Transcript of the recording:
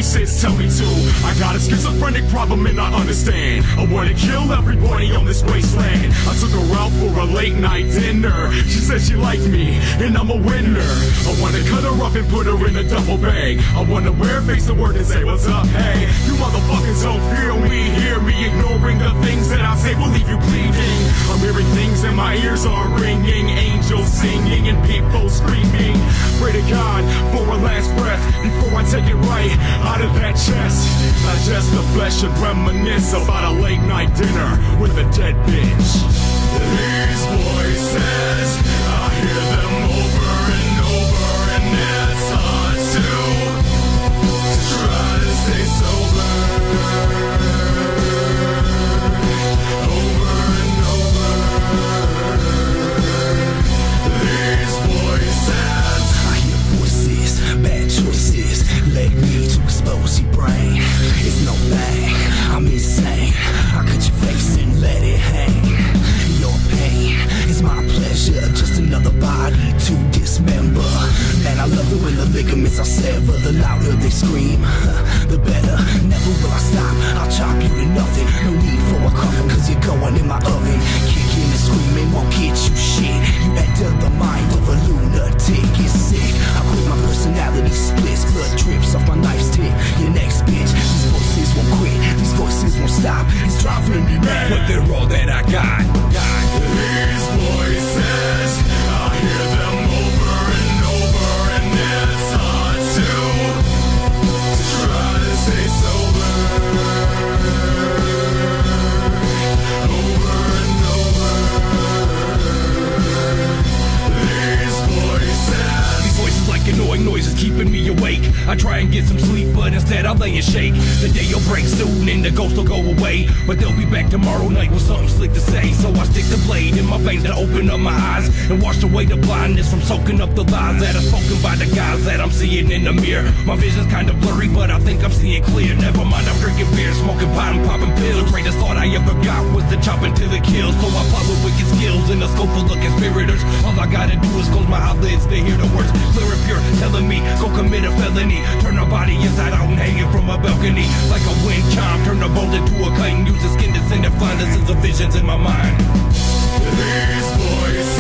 voices tell me to. I got a schizophrenic problem and I understand. I wanna kill everybody on this wasteland. I took her out for a late night dinner. She said she liked me and I'm a winner. I wanna cut her up and put her in a duffel bag. I wanna wear face the word and say what's up, hey. You motherfuckers don't feel me, hear me. Ignoring the things that I say will leave you bleeding. I'm hearing things and my ears are ringing. Angels singing and people screaming. Pray to God for a last breath before I take it right out of that chest. Digest the flesh and reminisce about a late night dinner with a dead bitch. These voices, I hear them over and over, and it's hard to try to stay sober. Over and over. These voices, I hear voices, bad choices, led me to expose your brain. It's no thing, I'm insane. I cut your face and let it hang. Your pain is my pleasure, just another body to dismember. Man, I love it when the ligaments are severed. The louder they scream, the better. Never will I stop, I'll chop you to nothing. No need for a coffin, cause you're going in my oven. Kicking and screaming won't get you shit. You enter the mind of a lunatic, it's sick. I quit, my personality splits. Blood drips off my knife's tip. Your next bitch, these voices won't quit. These voices won't stop, it's driving me mad. But they're all that I got. these voices, I hear them over and over, and it's hard to try to stay sober. Over and over. These voices like annoying noises keeping me awake. I try and get some sleep, but instead I lay and shake. The day will break soon and the ghost will go away, but they'll be back tomorrow night with something slick to say. So I stick the blade in my veins to open up my eyes and wash away the blindness from soaking up the lies that are spoken by the guys that I'm seeing in the mirror. My vision's kinda blurry, but I think I'm seeing clear. Never mind, I'm drinking beer, smoking pot and popping pills. The greatest thought I ever got was to chop until it kills. So I plot with wicked skills in a scope full of conspirators. All I gotta do is close my eyelids to hear the words clear and pure, telling me go commit a felony. Turn our body inside out and hanging from a balcony like a wind chime. Turn the bones into a kite and use the skin to send it flying. This is the visions in my mind. voices